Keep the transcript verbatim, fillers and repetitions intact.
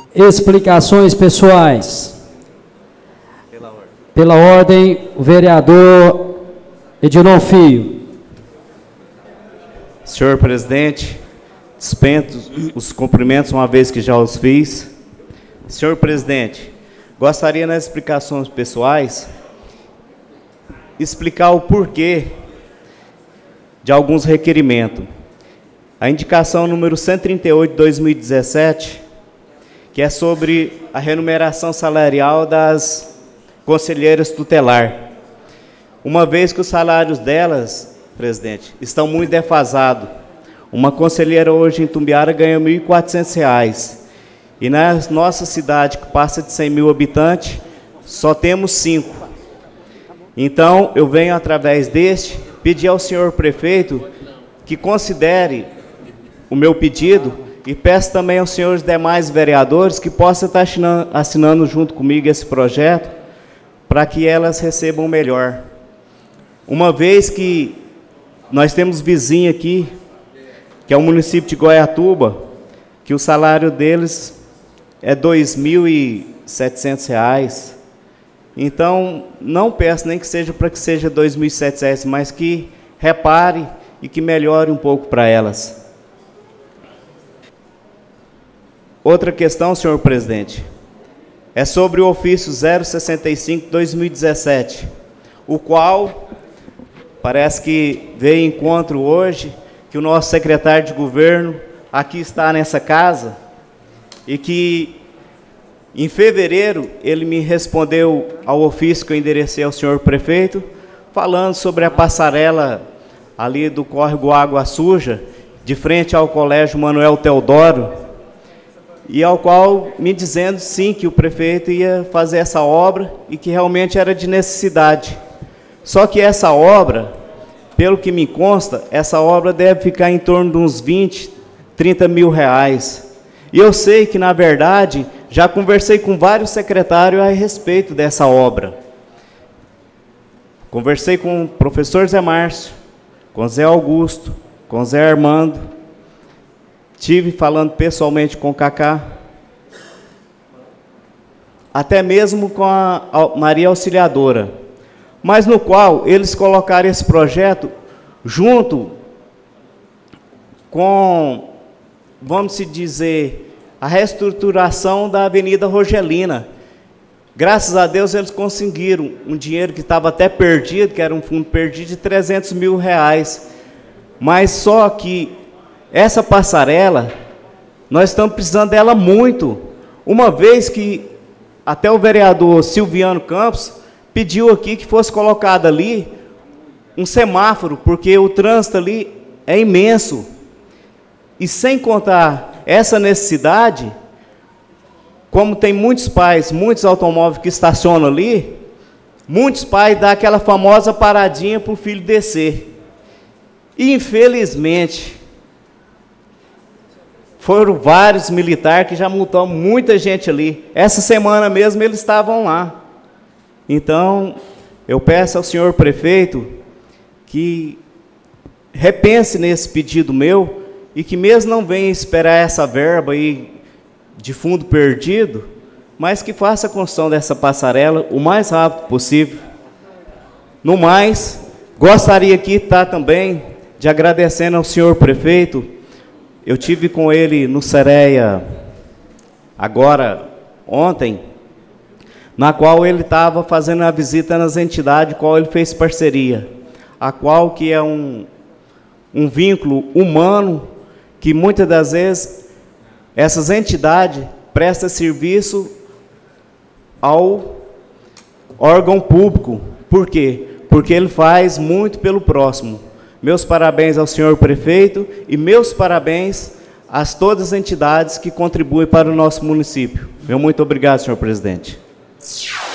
Explicações pessoais. Pela ordem, Pela ordem o vereador Edilon Filho. Senhor presidente, dispenso os cumprimentos uma vez que já os fiz. Senhor presidente, gostaria nas explicações pessoais explicar o porquê de alguns requerimentos. A indicação número cento e trinta e oito de dois mil e dezessete, que é sobre a remuneração salarial das conselheiras tutelar. Uma vez que os salários delas, presidente, estão muito defasados. Uma conselheira hoje em Tumbiara ganha mil e quatrocentos reais. E na nossa cidade, que passa de cem mil habitantes, só temos cinco. Então, eu venho, através deste, pedir ao senhor prefeito que considere o meu pedido e peço também aos senhores demais vereadores que possam estar assinando, assinando junto comigo esse projeto para que elas recebam melhor. Uma vez que nós temos vizinho aqui, que é o município de Goiatuba, que o salário deles é dois mil e setecentos reais. Então, não peço nem que seja para que seja dois mil e setecentos reais, mas que repare e que melhore um pouco para elas. Outra questão, senhor presidente, é sobre o ofício zero sessenta e cinco de dois mil e dezessete, o qual parece que veio em encontro hoje, que o nosso secretário de governo aqui está nessa casa, e que em fevereiro ele me respondeu ao ofício que eu enderecei ao senhor prefeito, falando sobre a passarela ali do córrego Água Suja, de frente ao colégio Manuel Teodoro, e ao qual me dizendo sim que o prefeito ia fazer essa obra e que realmente era de necessidade. Só que essa obra, pelo que me consta, essa obra deve ficar em torno de uns vinte, trinta mil reais. E eu sei que, na verdade, já conversei com vários secretários a respeito dessa obra. Conversei com o professor Zé Márcio, com Zé Augusto, com Zé Armando, tive falando pessoalmente com o Cacá, até mesmo com a Maria Auxiliadora, mas no qual eles colocaram esse projeto junto com, vamos dizer, a reestruturação da Avenida Rogelina. Graças a Deus eles conseguiram um dinheiro que estava até perdido, que era um fundo perdido de trezentos mil reais. Mas só que essa passarela, nós estamos precisando dela muito, uma vez que até o vereador Silviano Campos pediu aqui que fosse colocado ali um semáforo, porque o trânsito ali é imenso. E sem contar essa necessidade, como tem muitos pais, muitos automóveis que estacionam ali, muitos pais dão aquela famosa paradinha para o filho descer. E, infelizmente, foram vários militares que já multaram muita gente ali. Essa semana mesmo eles estavam lá. Então, eu peço ao senhor prefeito que repense nesse pedido meu e que mesmo não venha esperar essa verba aí de fundo perdido, mas que faça a construção dessa passarela o mais rápido possível. No mais, gostaria aqui tá, também de agradecendo ao senhor prefeito. Eu tive com ele no Sereia agora, ontem, na qual ele estava fazendo a visita nas entidades, qual ele fez parceria, a qual que é um, um vínculo humano, que muitas das vezes essas entidades prestam serviço ao órgão público. Por quê? Porque ele faz muito pelo próximo. Meus parabéns ao senhor prefeito e meus parabéns a todas as entidades que contribuem para o nosso município. Meu muito obrigado, senhor presidente.